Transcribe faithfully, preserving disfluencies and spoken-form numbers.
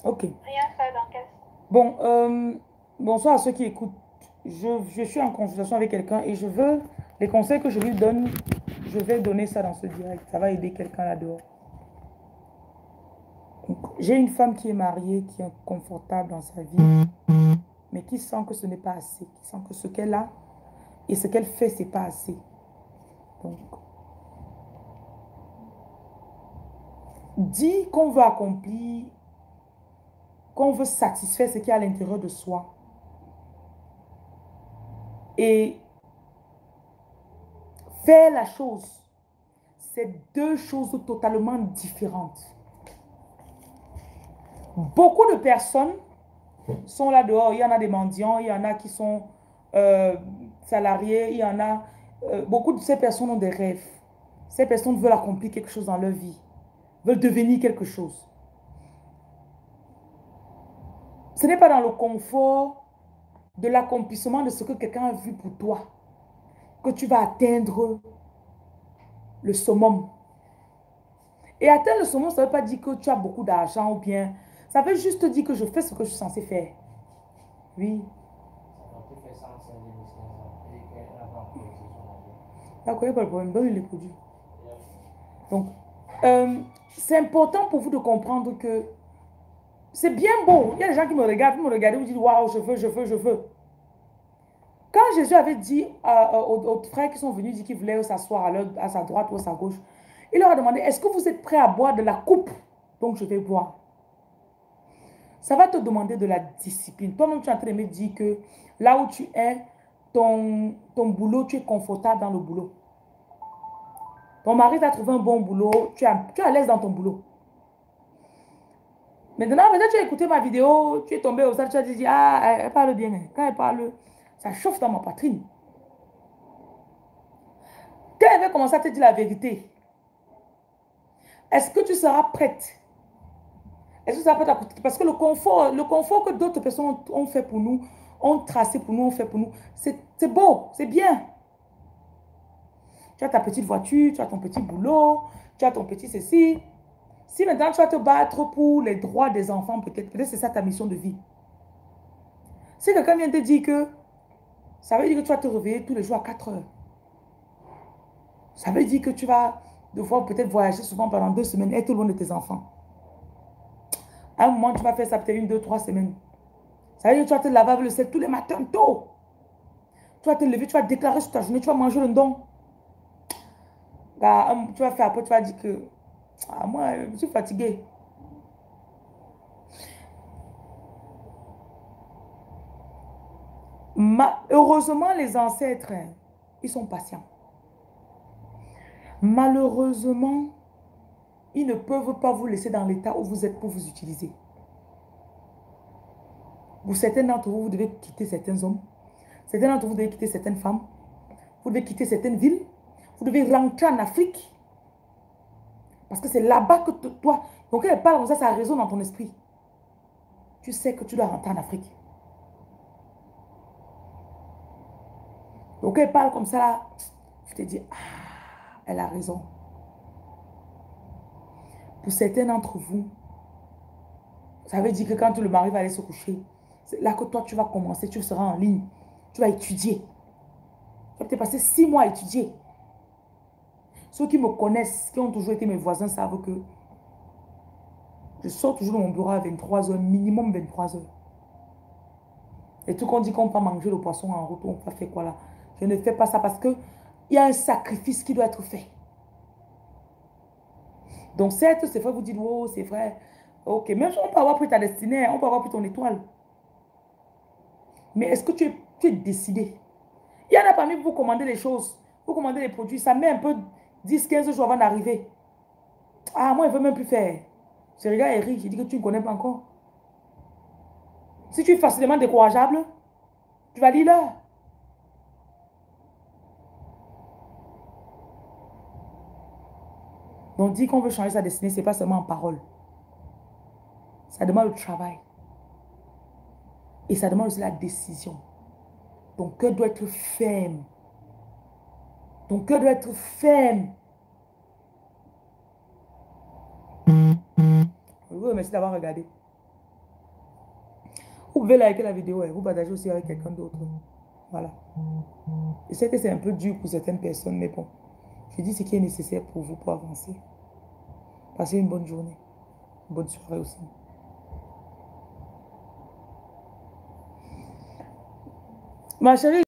Ok. Rien ça dans quel sens? Bon, euh, bonsoir à ceux qui écoutent. Je, je suis en consultation avec quelqu'un et je veux, les conseils que je lui donne, je vais donner ça dans ce direct. Ça va aider quelqu'un là-dehors. Donc, j'ai une femme qui est mariée, qui est confortable dans sa vie, mais qui sent que ce n'est pas assez, qui sent que ce qu'elle a et ce qu'elle fait, c'est pas assez. Donc, dit qu'on veut accomplir, qu'on veut satisfaire ce qui est à l'intérieur de soi. Et faire la chose, c'est deux choses totalement différentes. Beaucoup de personnes sont là dehors. Il y en a des mendiants, il y en a qui sont euh, salariés, il y en a... euh, beaucoup de ces personnes ont des rêves. Ces personnes veulent accomplir quelque chose dans leur vie, veulent devenir quelque chose. Ce n'est pas dans le confort de l'accomplissement de ce que quelqu'un a vu pour toi que tu vas atteindre le summum. Et atteindre le summum, ça ne veut pas dire que tu as beaucoup d'argent ou bien... Ça veut juste dire que je fais ce que je suis censé faire. Oui. D'accord, il n'y a pas de problème. Donne-lui les produits. Donc, euh, c'est important pour vous de comprendre que c'est bien beau. Il y a des gens qui me regardent, vous me regardez, vous dites, waouh, je veux, je veux, je veux. Quand Jésus avait dit euh, aux, aux frères qui sont venus dire qu'ils voulaient s'asseoir à, leur- à sa droite ou à sa gauche, il leur a demandé, est-ce que vous êtes prêts à boire de la coupe donc je vais boire? Ça va te demander de la discipline. Toi-même, tu es en train de me dire que là où tu es, ton, ton boulot, tu es confortable dans le boulot. Ton mari t'a trouvé un bon boulot, tu es, à- tu es à l'aise dans ton boulot. Maintenant, peut-être tu as écouté ma vidéo, tu es tombé au stade, tu as dit, ah, elle, elle parle bien. Quand elle parle, ça chauffe dans ma poitrine. Quand elle va commencer à te dire la vérité, est-ce que tu seras prête? Est-ce que tu seras prête à écouter? Parce que le confort, le confort que d'autres personnes ont, ont fait pour nous, ont tracé pour nous, ont fait pour nous, c'est beau, c'est bien. Tu as ta petite voiture, tu as ton petit boulot, tu as ton petit ceci. Si maintenant tu vas te battre pour les droits des enfants, peut-être, peut-être c'est ça ta mission de vie. Si quelqu'un vient te dire que ça veut dire que tu vas te réveiller tous les jours à quatre heures. Ça veut dire que tu vas devoir peut-être voyager souvent pendant deux semaines, être loin de tes enfants. À un moment, tu vas faire ça peut-être une, deux, trois semaines. Ça veut dire que tu vas te laver avec le sel tous les matins tôt. Tu vas te lever, tu vas déclarer sur ta journée, tu vas manger le don. Là, tu vas faire après, tu vas dire que ah, moi, je suis fatigué. Ma- Heureusement, les ancêtres, hein, ils sont patients. Malheureusement, ils ne peuvent pas vous laisser dans l'état où vous êtes pour vous utiliser. Pour certains d'entre vous, vous devez quitter certains hommes. Certains d'entre vous devez quitter certaines femmes. Vous devez quitter certaines villes. Vous devez rentrer en Afrique. Parce que c'est là-bas que toi... Donc quand elle parle comme ça, ça résonne dans ton esprit. Tu sais que tu dois rentrer en Afrique. Donc quand elle parle comme ça, là, tu te dis, ah, elle a raison. Pour certains d'entre vous, ça veut dire que quand le mari va aller se coucher, c'est là que toi, tu vas commencer, tu seras en ligne. Tu vas étudier. Tu vas peut-être passer six mois à étudier. Ceux qui me connaissent, qui ont toujours été mes voisins, savent que je sors toujours de mon bureau à vingt-trois heures, minimum vingt-trois heures. Et tout qu'on dit qu'on va manger le poisson en route, on va faire quoi là? Je ne fais pas ça parce qu'il y a un sacrifice qui doit être fait. Donc certes, c'est vrai, vous dites, oh, c'est vrai. Ok, même si on peut avoir pris ta destinée, on peut avoir pris ton étoile. Mais est-ce que tu es, tu es décidé? Il y en a parmi vous, vous commandez les choses, vous commandez les produits, ça met un peu dix quinze jours avant d'arriver. Ah, moi, je ne veux même plus faire. Je regarde Eric, je dis que tu ne connais pas encore. Si tu es facilement décourageable, tu vas lire là. Donc, dire qu'on veut changer sa destinée, ce n'est pas seulement en parole. Ça demande le travail. Et ça demande aussi la décision. Ton cœur doit être ferme. Ton cœur doit être ferme. Je vous remercie d'avoir regardé. pouvez liker la vidéo et vous partagez aussi avec quelqu'un d'autre. Voilà. Je sais que c'est un peu dur pour certaines personnes, mais bon, je dis ce qui est nécessaire pour vous pour avancer. Passez une bonne journée, une bonne soirée aussi. Ma chérie,